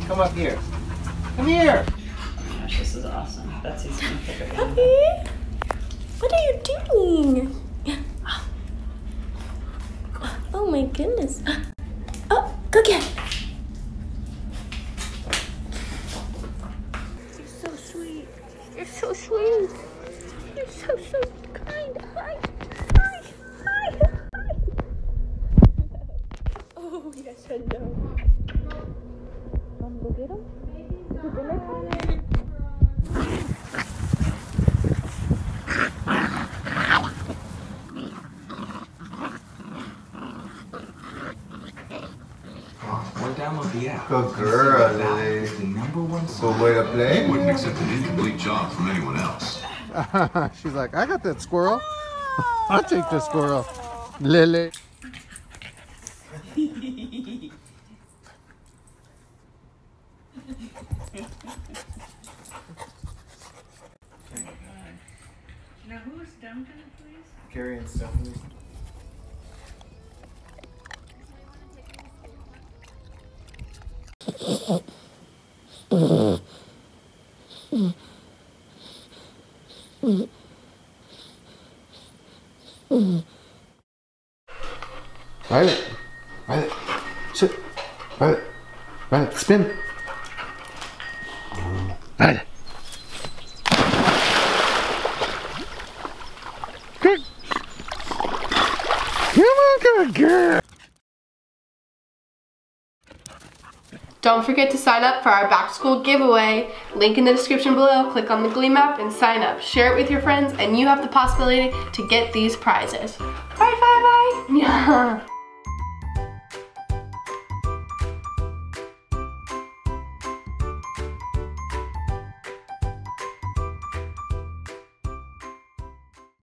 come up here. Come here. Oh my gosh, this is awesome. Betsy's gonna pick her hand. Puppy, what are you doing? Oh my goodness. Oh, go get it. You're so sweet. You're so sweet. You're so kind. Hi. Hi. Hi. Hi. Oh, yes, hello. Go get him? Is it dinner time? Download the app. Good girl, Lily. The #1 Good way to play. You wouldn't accept an incomplete job from anyone else. She's like, I got that squirrel. I'll take the squirrel. Lily. Now who's Duncan, please? Carrie and Stephanie. Violet. Violet. Sit. Violet. Violet, spin. Violet. Good. Come on, good girl. Don't forget to sign up for our back to school giveaway. Link in the description below. Click on the Gleam app and sign up. Share it with your friends and you have the possibility to get these prizes. Bye, bye, bye. Yeah.